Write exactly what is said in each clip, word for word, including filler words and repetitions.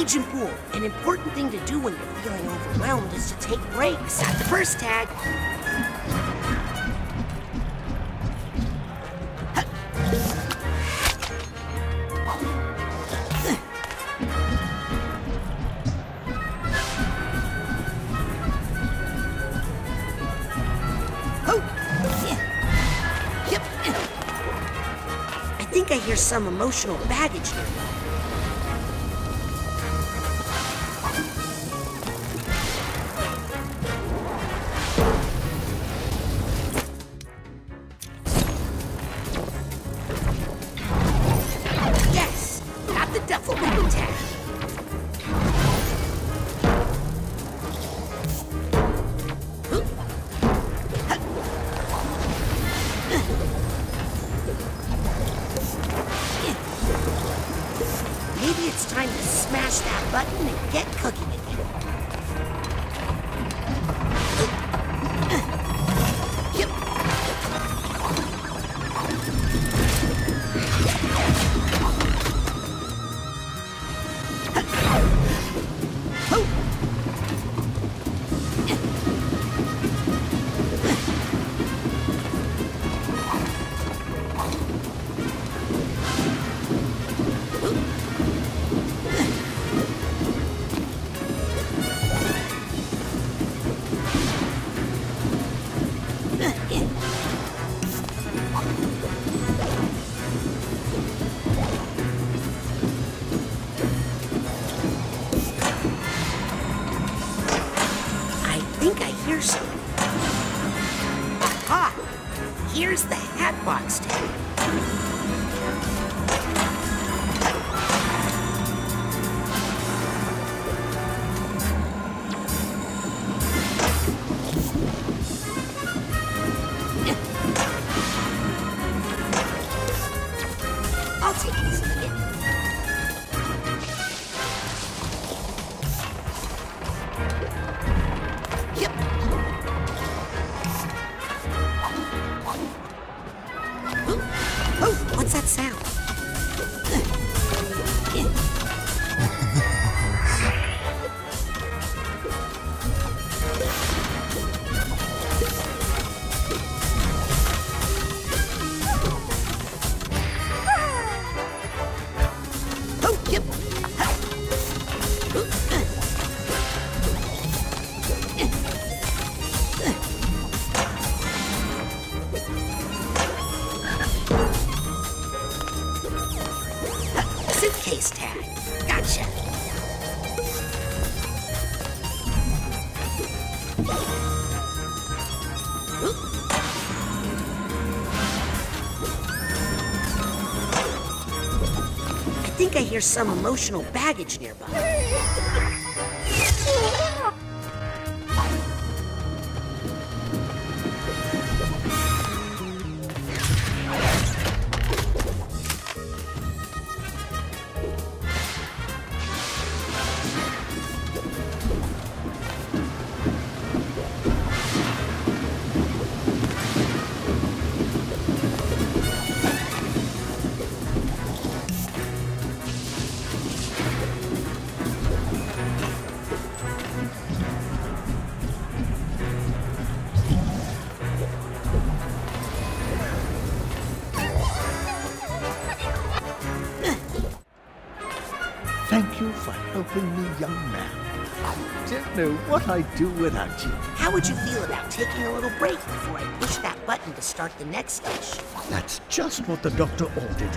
Agent Pool, an important thing to do when you're feeling overwhelmed is to take breaks at the first tag. I think I hear some emotional baggage here. Yes! Got the duffel bag tag. Maybe it's time to smash that button and get cooking again. Yep. I think I hear something. Aha! Here's the Hatbox tag. I'll take this again. Yep. Oh, what's that sound? Oh, yep. Suitcase tag. Gotcha. I think I hear some emotional baggage nearby. Thank you for helping me, young man. I don't know what I'd do without you. How would you feel about taking a little break before I push that button to start the next station? That's just what the doctor ordered.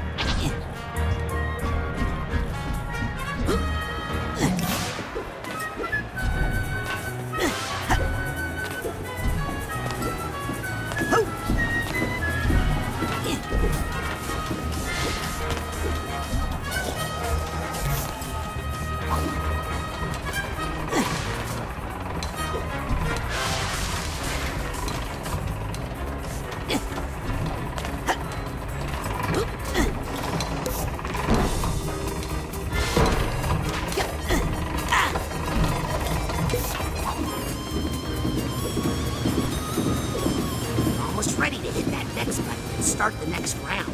Ready to hit that next button and start the next round.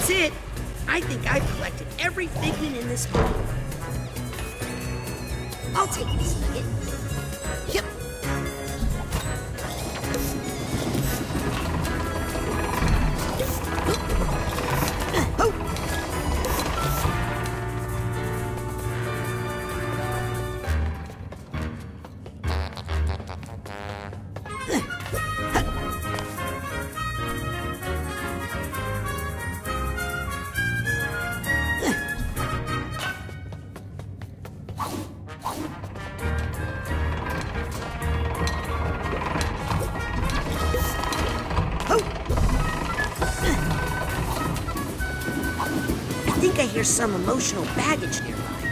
That's it. I think I've collected every figment in this book. I'll take this nugget. Yep. Oh. I think I hear some emotional baggage nearby.